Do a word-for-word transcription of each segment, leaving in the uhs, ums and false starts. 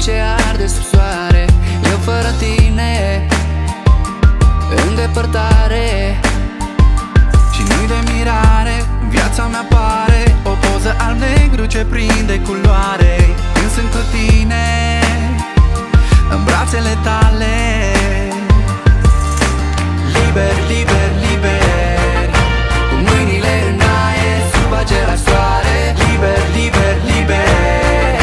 ce arde sub soare. Eu fără tine, în depărtare. Și nu-i de mirare, în viața mea pare o poză alb-negru ce prinde culoare. Când sunt cu tine, în brațele tale. Liber, liber, liber, cu mâinile în aer, sub același soare. Liber, liber, liber,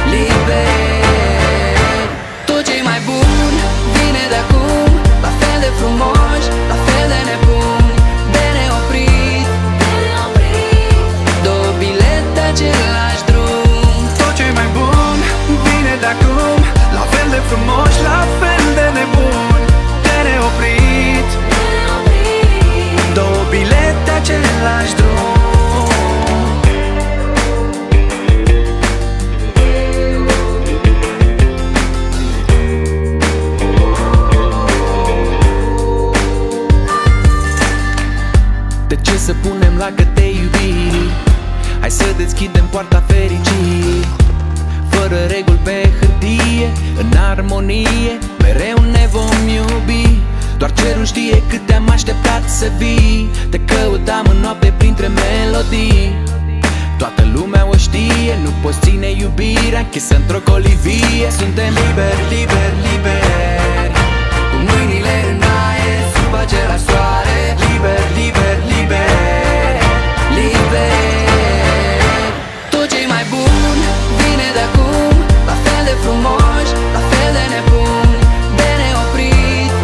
liber. Tot ce-i mai bun vine de acum, la fel de frumoși, la fel de nebuni, de neoprit. Două bilete, același drum. Tot ce-i mai bun vine de acum, la fel de frumoși, la fel de nebuni, de neoprit. Două bilete, același drum. De ce să punem la găte iubiri? Hai să deschidem poarta fericirii. Fără reguli pe hârtie, în armonie, mereu ne vom iubi. Doar cerul știe cât te-am așteptat să vii. Te căutam în noapte printre melodii. Toată lumea o știe, nu poți ține iubirea închisă într-o colivie. Suntem liberi, liberi, liberi, cu mâinile în aer, sub același soare. Liber, liber, liber, liber. Tot ce-i mai bun vine de acum, la fel de frumoși, la fel de nebuni, de neoprit.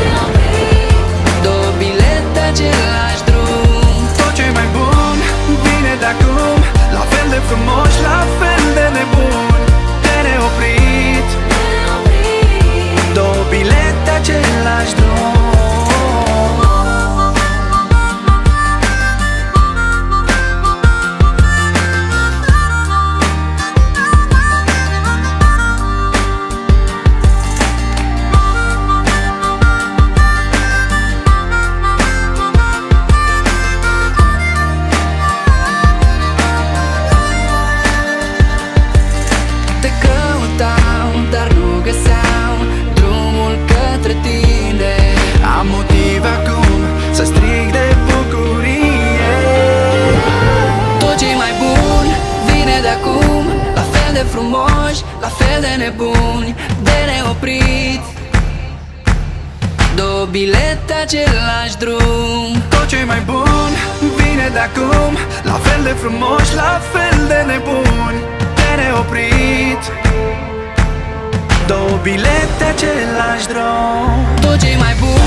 Două bilete, același drum. Tot ce-i mai bun vine de acum, la fel de frumoși, la fel de nebuni, de neoprit. Două bilete, același drum. Dar nu găseam drumul către tine. Am motiv acum să strig de bucurie. Tot ce-i mai bun vine de acum, la fel de frumoși, la fel de nebuni, de neoprit. Două bilete, același drum. Tot ce-i mai bun vine de acum, la fel de frumoși, la fel de nebuni, de neoprit. Două bilete, același drum. Tot ce-i mai bun